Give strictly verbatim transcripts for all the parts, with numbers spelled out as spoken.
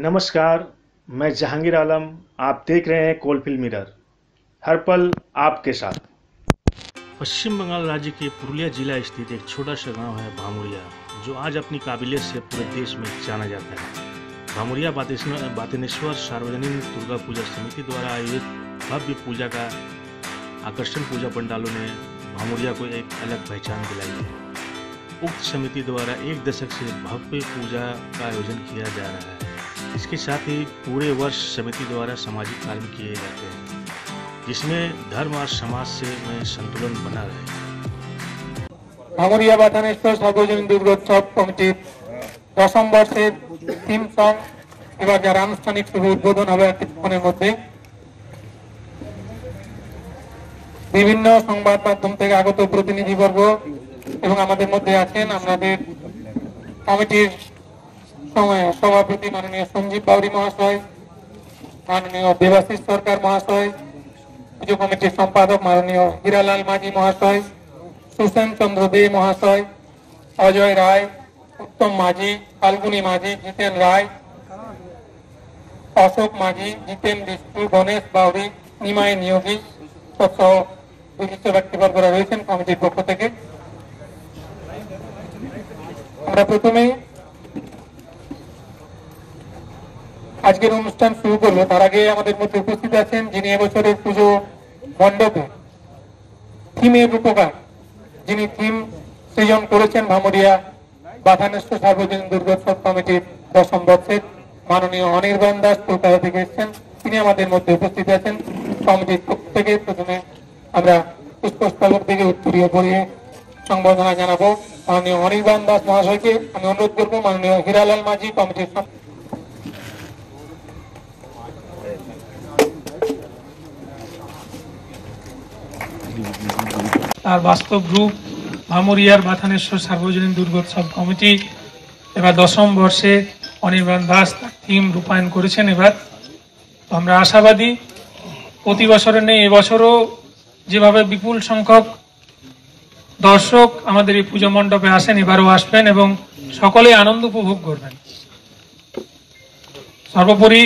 नमस्कार, मैं जहांगीर आलम। आप देख रहे हैं कोलफील्ड मिरर, हर पल आपके साथ। पश्चिम बंगाल राज्य के पुरुलिया जिला स्थित एक छोटा सा गांव है भामुरिया, जो आज अपनी काबिलियत से पूरे देश में जाना जाता है। भामुरिया बातेश्वर सार्वजनिक दुर्गा पूजा समिति द्वारा आयोजित भव्य पूजा का आकर्षण पूजा पंडालों ने भामुरिया को एक अलग पहचान दिलाई है। उक्त समिति द्वारा एक दशक से भव्य पूजा का आयोजन किया जा रहा है। इसके साथ ही पूरे वर्ष समिति द्वारा सामाजिक कार्य किए जाते हैं, जिसमें धर्म और समाज से में संतुलन बना रहे। भामुरिया बातानेश्वर सार्वजनिक दुर्गोत्सव कमिटी दशम वर्षे थीम सॉन्ग एबार যারা আনুষ্ঠানিক শুভ উদ্বোধন হবে কিছুক্ষণের মধ্যে। বিভিন্ন সংবাদ মাধ্যম থেকে আগত প্রতিনিধিবর্গ এবং আমাদের মধ্যে আছেন আমাদের কমিটির সভাপতি মাননীয় সঞ্জীব বাউরি মহাশয়, মাননীয় দেবাশিস সরকার মহাশয়, পুজো কমিটির সম্পাদক মাননীয় হীরালাল মাঝি মহাশয়, সুসেন চন্দ্র দে মহাশয়, অজয় রায়, উত্তম মাঝি, ফাল্গুনী মাঝি, জিতেন রায়, অশোক মাঝি, জিতেন বিষ্ণু, গণেশ বাউরি, নিমাই নিয়োগী সহ বিশিষ্ট ব্যক্তিবর্গরা রয়েছেন কমিটির পক্ষ থেকে। আমরা প্রথমেই আজকের অনুষ্ঠান শুরু করবো। তার আগে আমাদের মধ্যে উপস্থিত আছেন যিনি এবছরের পুজো মণ্ডপে থিমের রূপকার, যিনি থিম সৃজন করেছেন ভামুরিয়া বাতানেশ্বর সার্বজনীন দুর্গোৎসব কমিটির দশম বর্ষের মাননীয় অনির্বাণ দাস কলকাতা থেকে এসেছেন। তিনি আমাদের মধ্যে উপস্থিত আছেন কমিটির পক্ষ থেকে। প্রথমে আমরা পুষ্পস্তবক থেকে উত্তরীয় পড়িয়ে সংবর্ধনা জানাবো মাননীয় অনির্বাণ দাস মহাশয়কে। আমি অনুরোধ করবো মাননীয় হীরালাল মাঝি কমিটির তার বাস্তব রূপ ভামুরিয়ার বাতানেশ্বর সার্বজনীন দুর্গোৎসব কমিটি এবার দশম বর্ষে অনির্বাণ দাস তার থিম রূপায়ণ করেছেন। এবার তো আমরা আশাবাদী প্রতি বছরে নেই, এবছরও যেভাবে বিপুল সংখ্যক দর্শক আমাদের এই পুজো মণ্ডপে আসেন, এবারও আসবেন এবং সকলে আনন্দ উপভোগ করবেন। সর্বোপরি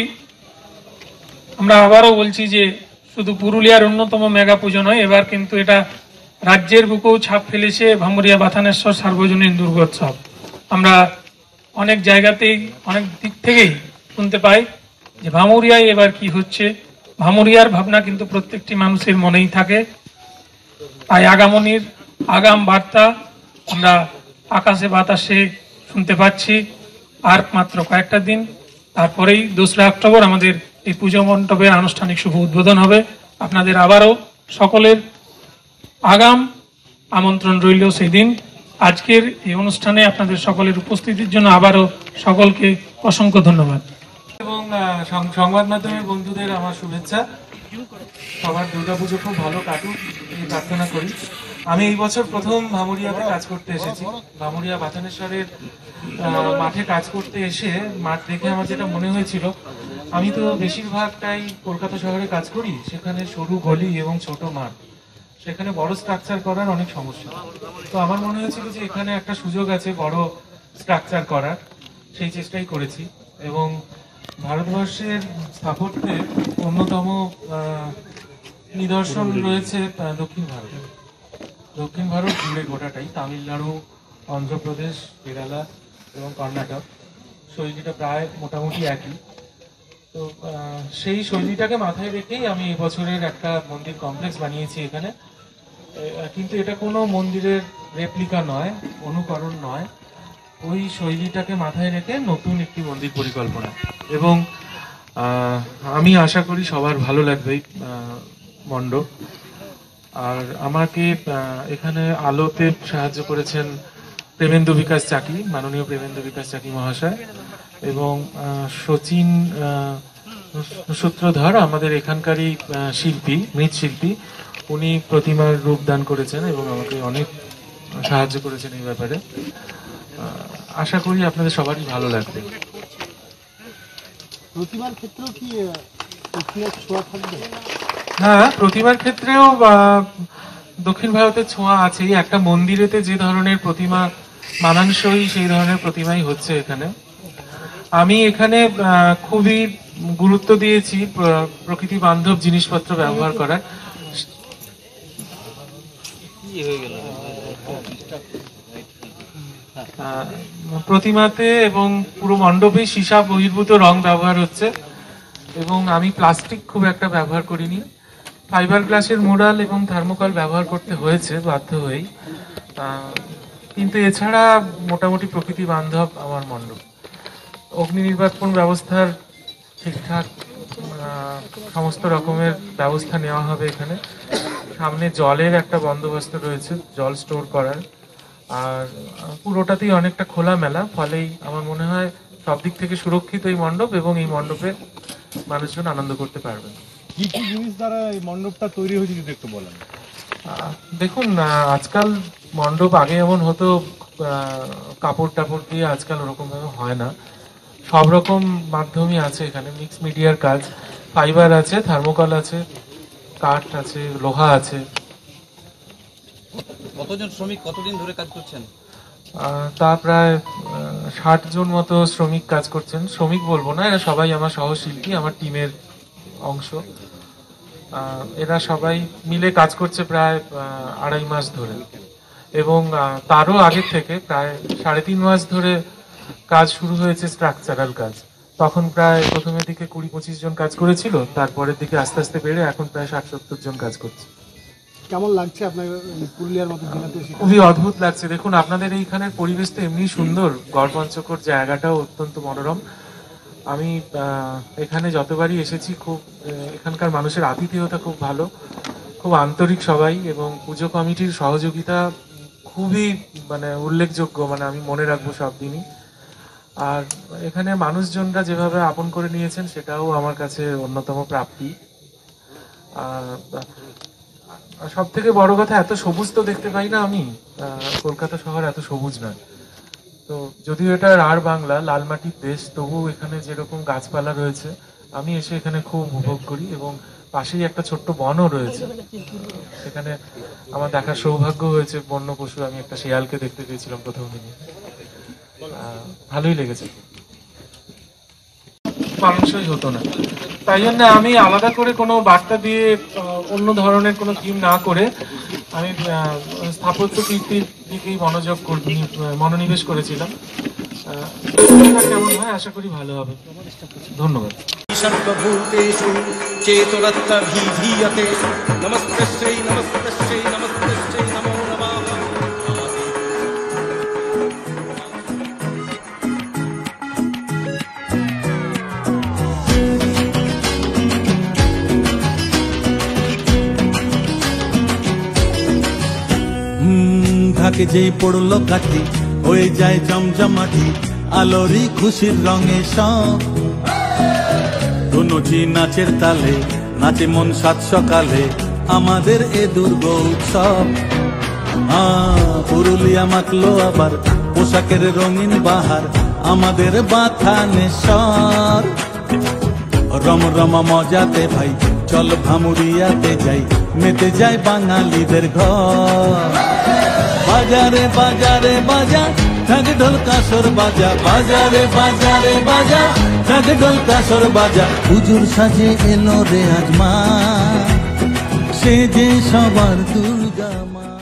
আমরা আবারও বলছি যে শুধু পুরুলিয়ার অন্যতম মেগা পুজো নয়, এবার কিন্তু এটা রাজ্যের বুকেও ছাপ ফেলেছে ভামুরিয়া বাতানেশ্বর সার্বজনীন দুর্গোৎসব। আমরা অনেক জায়গাতেই অনেক দিক থেকেই শুনতে পাই যে ভামুরিয়ায় এবার কি হচ্ছে। ভামুরিয়ার ভাবনা কিন্তু প্রত্যেকটি মানুষের মনেই থাকে। তাই আগামনীর আগাম বার্তা আমরা আকাশে বাতাসে শুনতে পাচ্ছি। আর মাত্র কয়েকটা দিন, তারপরেই দোসরা অক্টোবর আমাদের এই পুজো মণ্ডপের আনুষ্ঠানিক শুভ উদ্বোধন হবে। আপনাদের আবারও সকলের আগাম আমন্ত্রণ রইল সেই দিন। আজকের এই অনুষ্ঠানে আপনাদের সকলের উপস্থিতির জন্য আবারও সকলকে অসংখ্য ধন্যবাদ এবং সংবাদ মাধ্যমের বন্ধুদের আমার শুভেচ্ছা। সবার দুর্গাপুজো খুব ভালো কাটুক এই প্রার্থনা করি। আমি এই বছর প্রথম ভামুরিয়াতে কাজ করতে এসেছি। ভামুরিয়া বাতানেশ্বরের মাঠে কাজ করতে এসে মাঠ দেখে আমার যেটা মনে হয়েছিল, আমি তো বেশিরভাগটাই কলকাতা শহরে কাজ করি, সেখানে সরু গলি এবং ছোট মাঠ, সেখানে বড় স্ট্রাকচার করার অনেক সমস্যা। তো আমার মনে হয়েছিল যে এখানে একটা সুযোগ আছে বড় স্ট্রাকচার করার, সেই চেষ্টাই করেছি। এবং ভারতবর্ষের স্থাপত্যের অন্যতম নিদর্শন রয়েছে দক্ষিণ ভারতে। দক্ষিণ ভারত জুড়ে গোটাটাই, তামিলনাড়ু, অন্ধ্রপ্রদেশ, কেরালা এবং কর্ণাটক, শৈলীটা প্রায় মোটামুটি একই। তো সেই শৈলীটাকে মাথায় রেখেই আমি এবছরের একটা মন্দির কমপ্লেক্স বানিয়েছি এখানে। কিন্তু এটা কোনো মন্দিরের রেপ্লিকা নয়, অনুকরণ নয়, ওই শৈলীটাকে মাথায় রেখে নতুন একটি মন্দির পরিকল্পনা। এবং আমি আশা করি সবার ভালো লাগবে এই মণ্ডপ। আর আমাকে এখানে আলোতে সাহায্য করেছেন প্রেমেন্দু বিকাশ চাকি, মাননীয় প্রেমেন্দু বিকাশ চাকি মহাশয়, এবং শচীন সূত্রধর আমাদের এখানকারই শিল্পী, মৃৎশিল্পী, উনি প্রতিমার রূপদান করেছেন এবং আমাকে অনেক সাহায্য করেছেন এই ব্যাপারে। আশা করি আপনাদের সবারই ভালো লাগবে। প্রতিমার ক্ষেত্রেও কি ছোঁয়া থাকবে? হ্যাঁ, প্রতিমার ক্ষেত্রেও দক্ষিণ ভারতের ছোঁয়া আছেই। একটা মন্দিরেতে যে ধরনের প্রতিমা মানানসই, সেই ধরনের প্রতিমাই হচ্ছে এখানে। আমি এখানে আহ, খুবই গুরুত্ব দিয়েছি প্র- প্রকৃতি বান্ধব জিনিসপত্র ব্যবহার করার। আহ, প্রতিমাতে এবং পুরো মণ্ডপে সীসা বহির্ভূত রং ব্যবহার হচ্ছে এবং আমি প্লাস্টিক খুব একটা ব্যবহার করিনি। ফাইবার গ্লাসের মোড়াল এবং থার্মোকল ব্যবহার করতে হয়েছে বাধ্য হয়েই, আহ, কিন্তু এছাড়া মোটামুটি প্রকৃতি বান্ধব আমার মণ্ডপ। অগ্নি নির্বাপন ব্যবস্থার ঠিকঠাক আহ, সমস্ত রকমের ব্যবস্থা নেওয়া হবে এখানে। সামনে জলের একটা বন্দোবস্ত রয়েছে, জল স্টোর করার। আর আহ, পুরোটাতেই অনেকটা খোলা মেলা, ফলেই আমার মনে হয় সব দিক থেকে সুরক্ষিত এই মণ্ডপ এবং এই মণ্ডপে মানুষজন আনন্দ করতে পারবেন। কি কি জিনিস দ্বারা এই মণ্ডপটা তৈরি হয়েছে যদি একটু বলেন। আহ, দেখুন, আহ, আজকাল মণ্ডপ আগে এমন হতো আহ, কাপড় টাপড় দিয়ে, আজকাল ওরকম ভাবে হয় না। সব রকম মাধ্যমই আছে এখানে, মিক্স মিডিয়ার কাজ, ফাইবার আছে, থার্মোকল আছে, কাঠ আছে, লোহা আছে। কতজন শ্রমিক কতদিন ধরে কাজ করছেন? আহ, তা প্রায় ষাট জন মতো শ্রমিক কাজ করছেন। শ্রমিক বলবো না, এরা সবাই আমার সহশিল্পী, আমার টিমের অংশ। আহ, এরা সবাই মিলে কাজ করছে প্রায় আহ, আড়াই মাস ধরে এবং আহ, তারও আগের থেকে প্রায় সাড়ে তিন মাস ধরে কাজ শুরু হয়েছে, স্ট্রাকচারাল কাজ। তখন প্রায় প্রথমের দিকে কুড়ি পঁচিশ জন কাজ করেছিল, তারপরের দিকে আস্তে আস্তে বেড়ে এখন প্রায় ষাট সত্তর জন কাজ করছে। কেমন লাগছে আপনার এই পুরুলিয়ার মতো জেলাতে এসে? খুবই অদ্ভুত লাগছে। দেখুন, আপনাদের এইখানের পরিবেশ তো এমনি সুন্দর, গড়পঞ্চকোট জায়গাটাও অত্যন্ত মনোরম। আমি আহ, এখানে যতবারই এসেছি খুব আহ, এখানকার মানুষের আতিথেয়তা খুব ভালো, খুব আন্তরিক সবাই, এবং পুজো কমিটির সহযোগিতা খুবই মানে উল্লেখযোগ্য, মানে আমি মনে রাখবো সব দিনই। আর এখানে মানুষজনরা যেভাবে আপন করে নিয়েছেন সেটাও আমার কাছে অন্যতম প্রাপ্তি। আর সব থেকে বড় কথা, এত সবুজ তো দেখতে পাই না আমি। আহ, কলকাতা শহর এত সবুজ নয়। তো যদিও এটা রাঢ় বাংলা, লাল মাটির দেশ, তবু এখানে যেরকম গাছপালা রয়েছে আমি এসে এখানে খুব উপভোগ করি। এবং পাশেই একটা ছোট্ট বনও রয়েছে, সেখানে আমার দেখার সৌভাগ্য হয়েছে বন্য পশু। আমি একটা শেয়ালকে দেখতে পেয়েছিলাম প্রথম দিনে, আহ, ভালোই লেগেছে। মানুষই হতো না, তাই জন্য আমি আলাদা করে কোনো বার্তা দিয়ে আহ, অন্য ধরনের কোনো থিম না করে আমি আহ, স্থাপত্য কীর্তির দিকেই মনোযোগ কর- নি- মনোনিবেশ করেছিলাম। আহ, কেমন হয় আশা করি ভালো হবে। ধন্যবাদ। সর্বভূতেষু চেতরত্তভীধীয়তে নমস্তস্যৈ নমস্তস্যৈ নমস্তস্যৈ নমো নমঃ। ঢাকে যেই পড়লো কাঠি হয়ে যায় জমজমাটি, আলোরি খুশির রঙে সব দুনুচি নাচের তালে নাচে মন সাত সকালে আমাদের এ দুর্গ উৎসব। পুরুলিয়া মাতলো আবার পোশাকের রঙিন বাহার, আমাদের বাথানেশ্বর। রম রম মজাতে ভাই চল ভামুরিয়াতে যাই, মেতে যায় বাঙালিদের ঘর। বাজারে বাজারে বাজা ঢাক ঢোল কাসর বাজা, বাজারে বাজারে বাজা ঢাক ঢোল কাসর বাজা। হুজুর সাজে এলো রে আজমা, সে যে সবার দুর্গা মা।